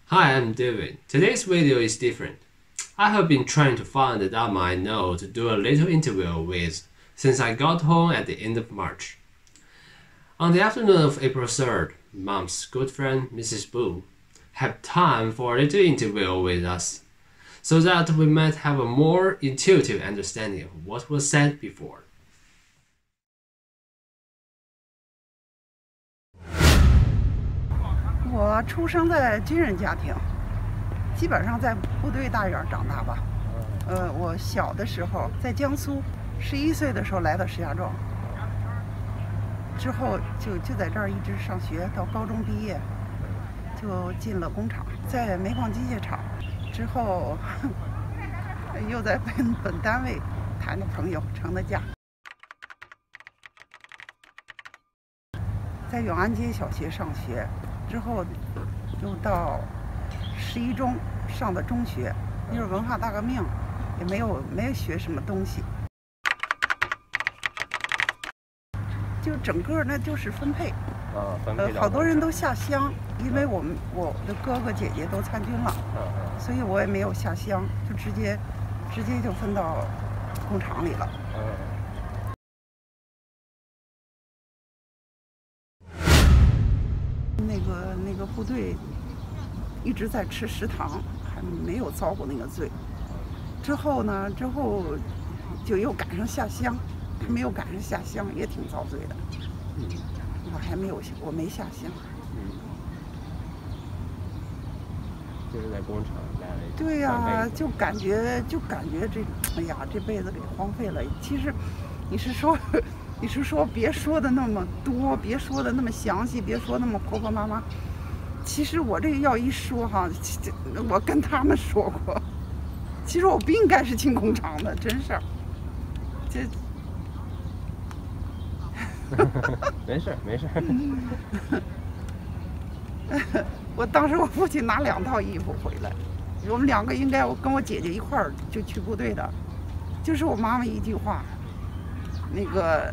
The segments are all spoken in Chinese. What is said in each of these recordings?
Hi, I'm David. Today's video is different. I have been trying to find the Dama I know to do a little interview with since I got home at the end of March. On the afternoon of April 3rd, Mom's good friend Mrs Bu had time for a little interview with us so that we might have a more intuitive understanding of what was said before. 我出生在军人家庭，基本上在部队大院长大吧。我小的时候在江苏，11岁的时候来到石家庄，之后就在这儿一直上学，到高中毕业，就进了工厂，在煤矿机械厂，之后又在本单位谈的朋友，成的家，在永安街小学上学。 之后又到11中上的中学，那是文化大革命，也没有学什么东西，就整个那就是分配。好多人都下乡，因为我的哥哥姐姐都参军了，所以我也没有下乡，就直接就分到工厂里了。 那个部队一直在吃食堂，还没有遭过那个罪。之后就又赶上下乡，还没有赶上下乡，也挺遭罪的。我没下乡。 就是在工厂待了。 对呀，就感觉这，哎呀，这辈子给荒废了。其实，你是说别说的那么多，别说的那么详细，别说那么婆婆妈妈。其实我这个要一说哈，我跟他们说过，其实我不应该是进工厂的，真是。这， 没事。 我当时我父亲拿2套衣服回来，我们2个应该跟我姐姐一块儿就去部队的，就是我妈妈一句话。 那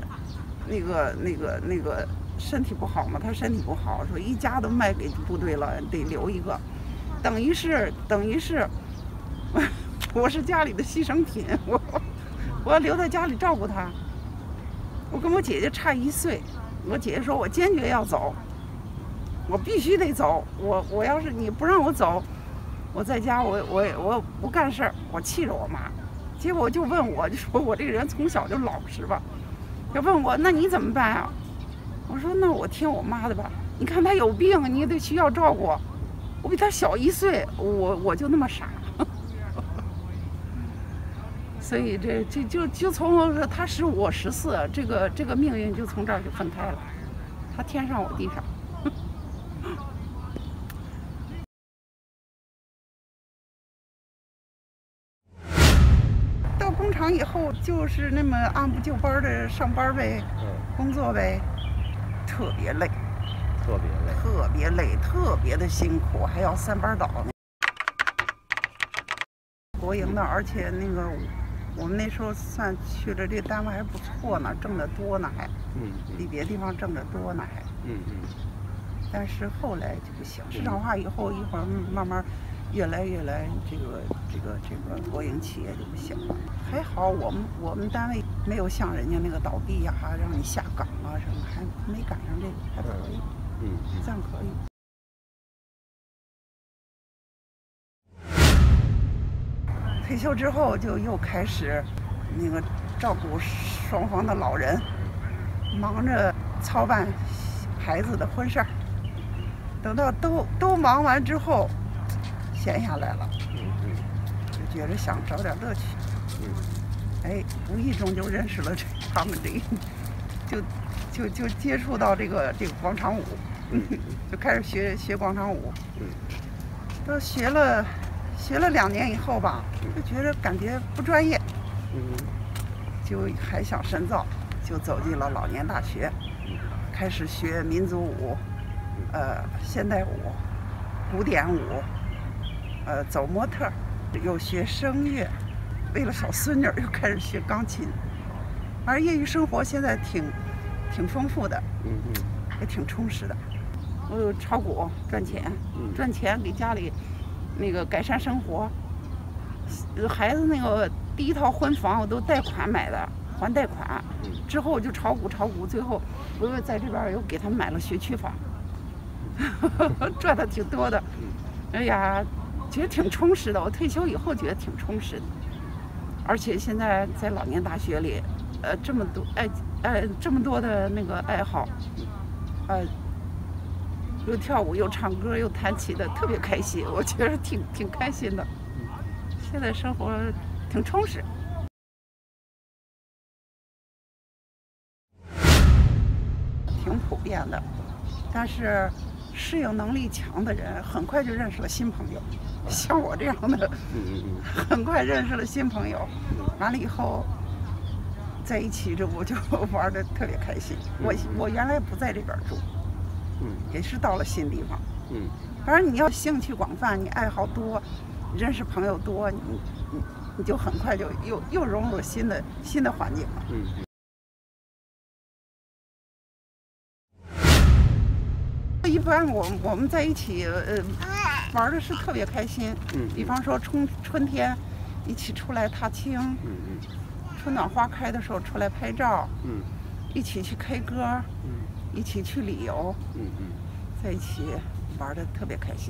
个身体不好嘛，他身体不好，说一家都卖给部队了，得留一个，等于是，我是家里的牺牲品，我要留在家里照顾他。我跟我姐姐差1岁，我姐姐说我坚决要走，我必须得走，我要是你不让我走，我在家我不干事儿，我气着我妈。 结果就问我，就说我这个人从小就老实吧，就问我那你怎么办啊？我说那我听我妈的吧。你看她有病，你得需要照顾。我比她小1岁，我就那么傻。所以就从她15我14，这个命运就从这儿就分开了，她天上我地上。工厂以后就是那么按部就班的上班呗，工作呗，特别累，特别的辛苦，还要3班倒呢。国营的，而且那个我们那时候算去了这单位还不错呢，挣得多呢还，比别的地方挣得多呢还，但是后来就不行，市场化以后一会儿慢慢。 越来这个国营企业就不行了。还好我们单位没有像人家那个倒闭呀，让你下岗啊什么，还没赶上这个，还可以，算可以。退休之后就又开始那个照顾双方的老人，忙着操办孩子的婚事儿。等到都忙完之后。 闲下来了，就觉得想找点乐趣，哎，无意中就认识了他们就接触到这个广场舞，就开始学广场舞，都学了2年以后吧，就觉得感觉不专业，就还想深造，就走进了老年大学，开始学民族舞，现代舞，古典舞。 走模特，又学声乐，为了小孙女又开始学钢琴，而业余生活现在挺丰富的，也挺充实的。 我炒股赚钱，赚钱给家里那个改善生活。孩子那个第一套婚房我都贷款买的，还贷款。之后我就炒股，最后我又在这边又给他们买了学区房，赚的挺多的。哎呀，觉得挺充实的。我退休以后觉得挺充实的，而且现在在老年大学里，这么多的那个爱好，又跳舞又唱歌又弹琴的，特别开心。我觉得挺开心的。现在生活挺充实。挺普遍的，但是适应能力强的人很快就认识了新朋友，像我这样的，很快认识了新朋友，完了以后在一起我就玩得特别开心。我原来不在这边住，也是到了新地方，反正你要兴趣广泛，你爱好多，认识朋友多，你就很快就又融入新的环境了。一般我们在一起玩的是特别开心，比方说春天一起出来踏青，春暖花开的时候出来拍照，一起去 K 歌，一起去旅游，在一起玩的特别开心，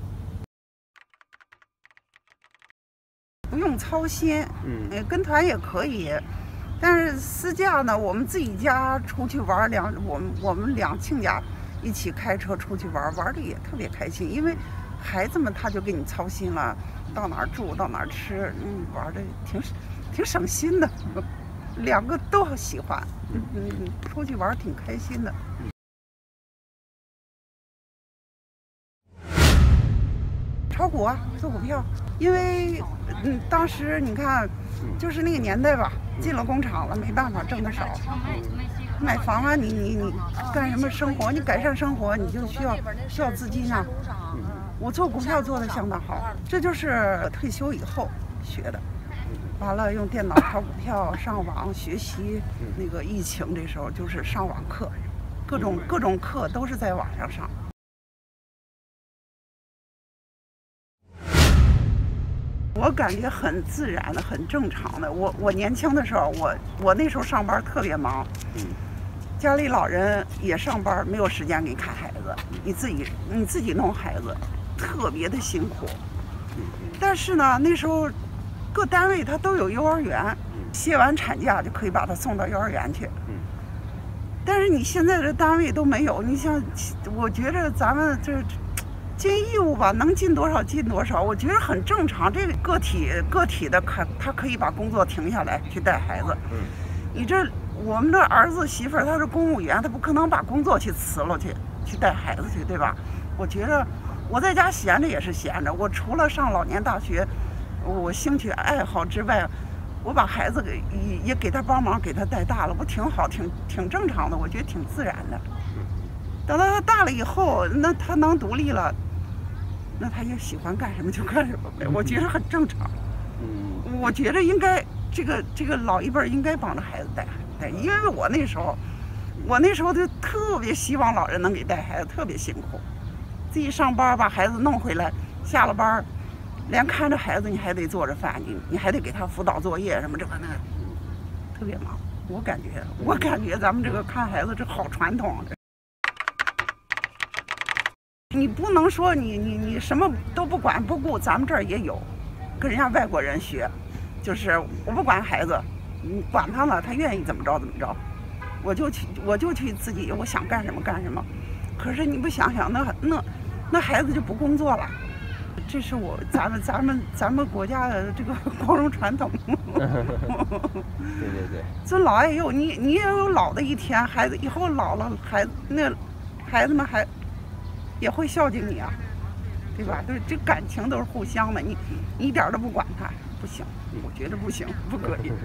不用操心，跟团也可以。但是私假呢，我们自己家出去玩，我们两亲家一起开车出去玩的也特别开心，因为孩子们他就给你操心了，到哪儿住到哪儿吃，玩的挺省心的，两个都喜欢，出去玩挺开心的。炒股啊，做股票，因为当时你看，就是那个年代吧，进了工厂了，没办法，挣得少。买房啊，你干什么生活？你改善生活，你就需要资金啊。我做股票做得相当好，这就是退休以后学的。完了用电脑炒股票，上网学习。那个疫情这时候就是上网课，各种课都是在网上上。我感觉很自然的，很正常的。我年轻的时候，我那时候上班特别忙，家里老人也上班，没有时间给你看孩子，你自己弄孩子，特别的辛苦。但是呢，那时候各单位它都有幼儿园，歇完产假就可以把他送到幼儿园去。但是你现在这单位都没有，你像，我觉着咱们这。尽义务吧，能尽多少尽多少，我觉得很正常。这个个体的他可以把工作停下来去带孩子。你这我们这儿子媳妇儿他是公务员，他不可能把工作去辞了去带孩子去，对吧？我觉得我在家闲着也是闲着，我除了上老年大学，我兴趣爱好之外，我把孩子也给他帮忙，给他带大了，不挺好，挺正常的，我觉得挺自然的。等到他大了以后，那他能独立了。那他也喜欢干什么就干什么呗，我觉得很正常。我觉得应该这个老一辈应该帮着孩子带，因为我那时候就特别希望老人能给带孩子，特别辛苦，自己上班把孩子弄回来，下了班连看着孩子你还得做着饭，你还得给他辅导作业什么这个那个，特别忙。我感觉咱们这个看孩子这好传统。你不能说你什么都不管不顾，咱们这儿也有，跟人家外国人学，就是我不管孩子，你管他了，他愿意怎么着怎么着，我就去自己我想干什么干什么。可是你不想想，那孩子就不工作了，这是咱们国家的这个光荣传统。 对。 尊老爱幼，你也有老的一天，孩子以后老了，孩子们也会孝敬你啊，对吧？这感情都是互相的，你一点都不管他，不行，我觉得不行，不可以。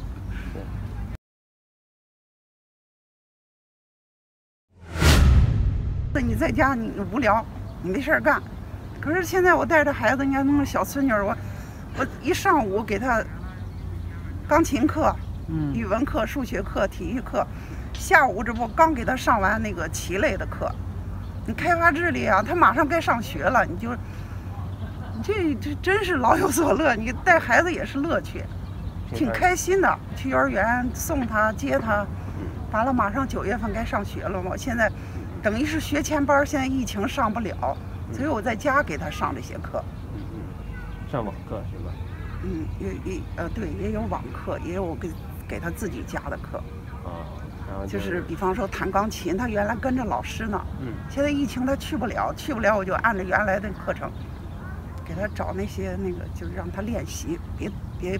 你在家你无聊，你没事干，可是现在我带着孩子，你看那个小孙女，我一上午给她钢琴课、语文课、数学课、体育课，下午这不刚给她上完那个棋类的课。 你开发智力啊，他马上该上学了，你就这真是老有所乐。你带孩子也是乐趣，挺开心的。去幼儿园送他接他，完了马上9月份该上学了嘛。现在等于是学前班，现在疫情上不了，所以我在家给他上这些课。 上网课是吧？ 对，也有网课，也有给他自己家的课。 然后就是比方说弹钢琴，他原来跟着老师呢，现在疫情他去不了，我就按照原来的课程，给他找那个，就是让他练习，别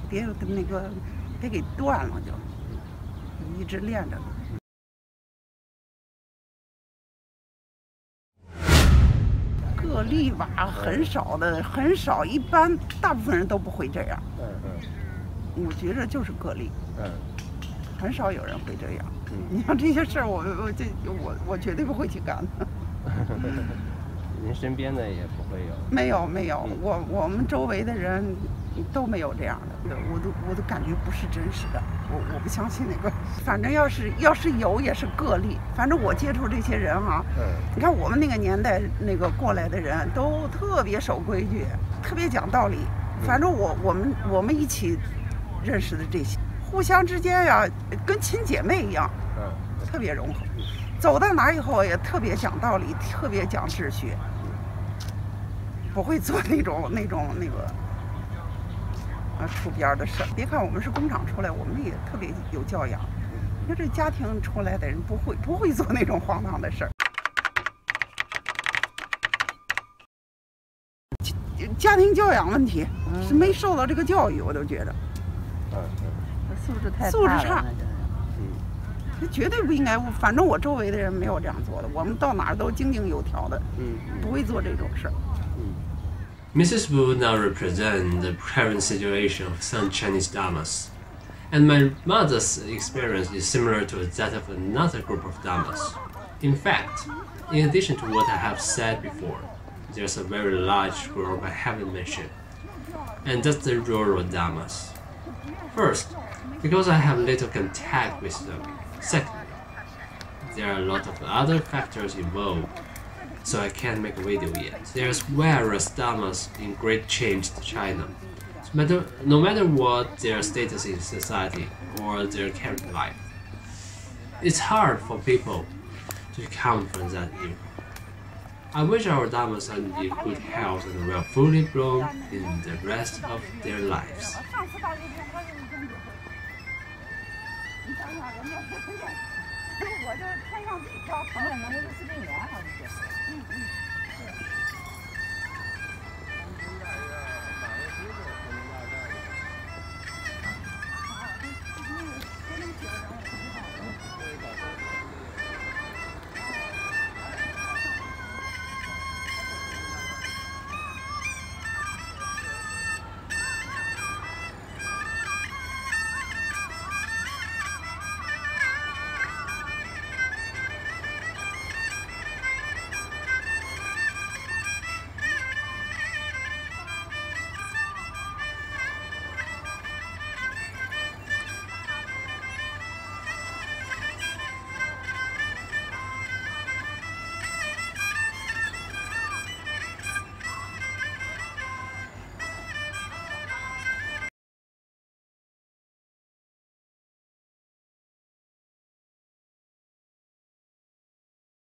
给断了，就一直练着。个例吧，很少，一般大部分人都不会这样。我觉着就是个例。很少有人会这样。你像这些事儿，我绝对不会去干的。 您身边的也不会有？ 没有，我们周围的人都没有这样的，我都感觉不是真实的，我不相信那个。反正要是有，也是个例。反正我接触这些人啊，你看我们那个年代过来的人都特别守规矩，特别讲道理。反正我们一起认识的这些。互相之间呀，跟亲姐妹一样，特别融合。走到哪以后也特别讲道理，特别讲秩序，不会做那个出边的事儿。别看我们是工厂出来，我们也特别有教养。你说这家庭出来的人不会做那种荒唐的事儿。家庭教养问题是没受到这个教育，我都觉得。素质差，这绝对不应该。反正我周围的人没有这样做的，我们到哪儿都井井有条的，不会做这种事儿。 Mrs. Bu now represents the current situation of some Chinese Damas, and my mother's experience is similar to that of another group of Damas. In fact, in addition to what I have said before, there's a very large group I haven't mentioned, and that's the rural Damas. First, because I have little contact with them. Secondly, there are a lot of other factors involved, so I can't make a video yet. There's various Damas in great change to China, no matter what their status in society or their current life. It's hard for people to come from that view. I wish our Damas are in good health and will fully bloom in the rest of their lives. 我就台上自己找旁边那个视频员，好像就是。